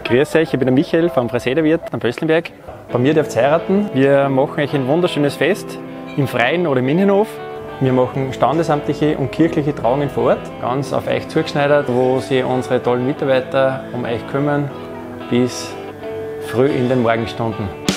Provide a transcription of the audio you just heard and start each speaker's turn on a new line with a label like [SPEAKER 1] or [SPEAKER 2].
[SPEAKER 1] Grüß euch, ich bin der Michael vom Freisäderwirt am Pößlenberg. Bei mir dürft ihr heiraten. Wir machen euch ein wunderschönes Fest im Freien oder im Innenhof. Wir machen standesamtliche und kirchliche Trauungen vor Ort, ganz auf euch zugeschneidert, wo sich unsere tollen Mitarbeiter um euch kümmern bis früh in den Morgenstunden.